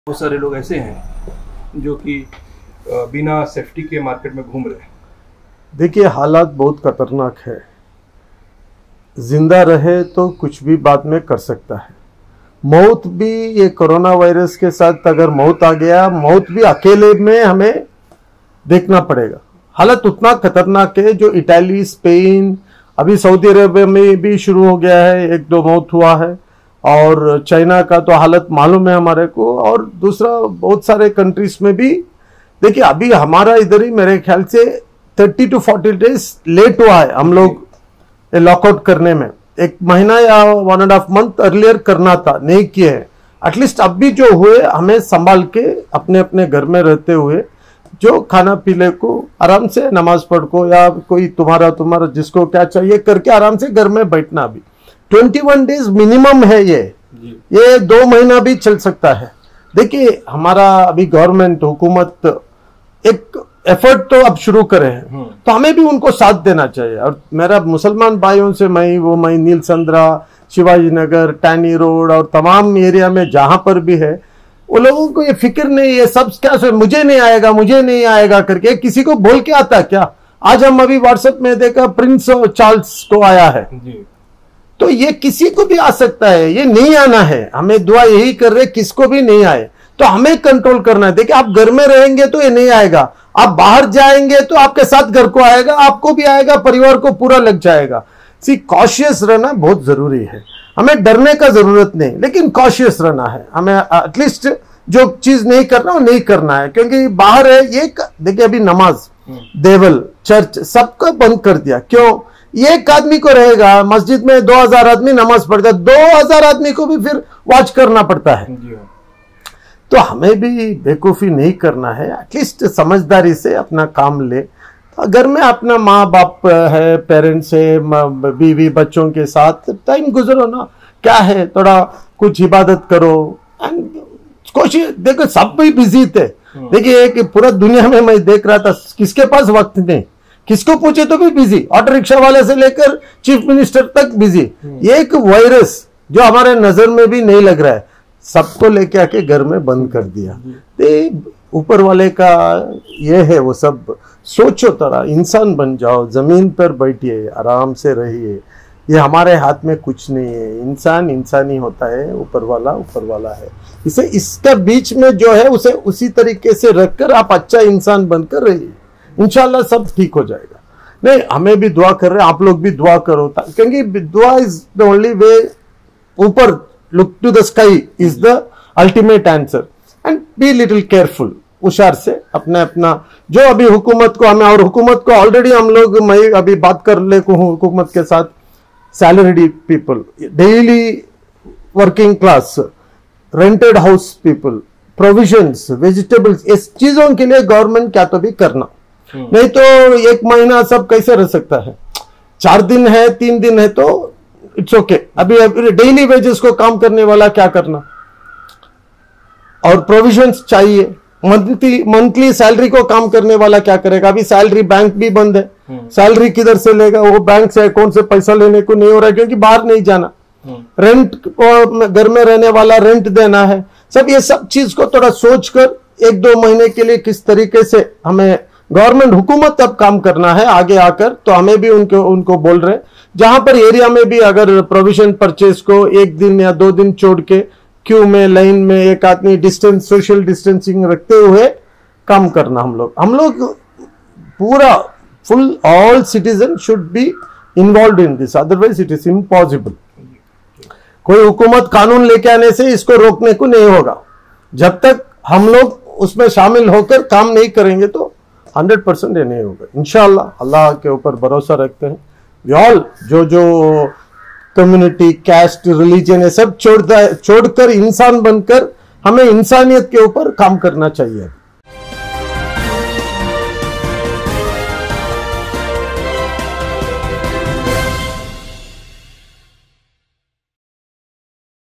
बहुत सारे लोग ऐसे हैं जो कि बिना सेफ्टी के मार्केट में घूम रहे हैं। देखिए, हालात बहुत खतरनाक है। जिंदा रहे तो कुछ भी बाद में कर सकता है। मौत भी, ये कोरोना वायरस के साथ अगर मौत आ गया, मौत भी अकेले में हमें देखना पड़ेगा। हालत उतना खतरनाक है जो इटाली, स्पेन, अभी सऊदी अरब में भी शुरू हो गया है, 1-2 मौत हुआ है। और चाइना का तो हालत मालूम है हमारे को, और दूसरा बहुत सारे कंट्रीज में भी। देखिए, अभी हमारा इधर ही मेरे ख्याल से 30 to 40 डेज लेट हुआ है हम लोग लॉकआउट करने में। 1 महीना या 1.5 मंथ अर्लियर करना था, नहीं किए हैं। एटलीस्ट अब भी जो हुए, हमें संभाल के अपने अपने घर में रहते हुए जो खाना पीने को आराम से नमाज पढ़ को, या कोई तुम्हारा जिसको क्या चाहिए करके आराम से घर में बैठना। भी 21 डेज मिनिमम है। ये 2 महीना भी चल सकता है। देखिए, हमारा अभी गवर्नमेंट, हुकूमत एक एफर्ट तो अब शुरू करे हैं, तो हमें भी उनको साथ देना चाहिए। और मेरा मुसलमान भाइयों से मैं नील संद्रा, शिवाजी नगर, टैनी रोड और तमाम एरिया में जहां पर भी है, वो लोगों को ये फिक्र नहीं है। सब क्या से मुझे नहीं आएगा करके किसी को बोल के आता क्या? आज हम अभी व्हाट्सएप में देखा प्रिंस चार्ल्स को आया है, तो ये किसी को भी आ सकता है। ये नहीं आना है, हमें दुआ यही कर रहे किसको भी नहीं आए, तो हमें कंट्रोल करना है। देखिए, आप घर में रहेंगे तो ये नहीं आएगा, आप बाहर जाएंगे तो आपके साथ घर को आएगा, आपको भी आएगा, परिवार को पूरा लग जाएगा। कॉशियस रहना बहुत जरूरी है। हमें डरने का जरूरत नहीं, लेकिन कॉशियस रहना है। हमें एटलीस्ट जो चीज नहीं करना वो नहीं करना है, क्योंकि बाहर है ये। देखिए, अभी नमाज, देवल, चर्च सबको बंद कर दिया। क्यों? एक आदमी को रहेगा मस्जिद में, 2000 आदमी नमाज पढ़ता, 2000 आदमी को भी फिर वॉच करना पड़ता है। तो हमें भी बेवकूफी नहीं करना है, एटलीस्ट समझदारी से अपना काम ले। घर में अपना माँ बाप है, पेरेंट्स है, बीवी बच्चों के साथ टाइम गुजरो ना। क्या है, थोड़ा कुछ इबादत करो। कोशिश, देखो सब भी बिजी थे। देखिए, एक पूरा दुनिया में मैं देख रहा था, किसके पास वक्त नहीं, किसको पूछे तो भी बिजी। ऑटो रिक्शा वाले से लेकर चीफ मिनिस्टर तक बिजी। एक वायरस जो हमारे नजर में भी नहीं लग रहा है, सबको लेके आके घर में बंद कर दिया। ऊपर वाले का ये है, वो सब सोचो, थोड़ा इंसान बन जाओ, जमीन पर बैठिए, आराम से रहिए। ये हमारे हाथ में कुछ नहीं है। इंसान ही होता है, ऊपर वाला है। इसे इसका बीच में जो है उसे उसी तरीके से रखकर आप अच्छा इंसान बनकर रहिए, इंशाल्लाह सब ठीक हो जाएगा। नहीं, हमें भी दुआ कर रहे हैं, आप लोग भी दुआ करो, क्योंकि दुआ इज द ओनली वे। ऊपर look to the sky is the ultimate answer. And be little careful, होशियार से अपना जो अभी हुकूमत को हमें, और हुकूमत को ऑलरेडी हम लोग, मैं अभी बात कर ले को हूँ हुकूमत के साथ, salaried people, daily working class, rented house people, provisions, vegetables, इस चीजों के लिए गवर्नमेंट क्या तो भी करना। नहीं तो 1 महीना सब कैसे रह सकता है? 4 दिन है, 3 दिन है तो इट्स ओके। अभी डेली वेजेस को काम करने वाला क्या करना, और प्रोविजंस चाहिए। मंथली सैलरी को काम करने वाला क्या करेगा? अभी सैलरी, बैंक भी बंद है, सैलरी किधर से लेगा? वो बैंक से अकाउंट से पैसा लेने को नहीं हो रहा है, क्योंकि बाहर नहीं जाना। रेंट को, घर में रहने वाला रेंट देना है। सब ये सब चीज को थोड़ा सोचकर 1-2 महीने के लिए किस तरीके से हमें गवर्नमेंट, हुकूमत अब काम करना है आगे आकर। तो हमें भी उनको बोल रहे, जहां पर एरिया में भी अगर प्रोविजन परचेज को 1 दिन या 2 दिन छोड़ के क्यू में, लाइन में एक आदमी डिस्टेंस, सोशल डिस्टेंसिंग रखते हुए काम करना। हम लोग पूरा full, all citizen should be involve in this, otherwise it is impossible. कोई हुकूमत कानून लेके आने से इसको रोकने को नहीं होगा। जब तक हम लोग उसमें शामिल होकर काम नहीं करेंगे तो 100% ये नहीं होगा। इंशाअल्लाह अल्लाह के ऊपर भरोसा रखते हैं। वी ऑल, जो कम्युनिटी, कैस्ट, रिलीजन, ये सब छोड़कर इंसान बनकर हमें इंसानियत के ऊपर काम करना चाहिए।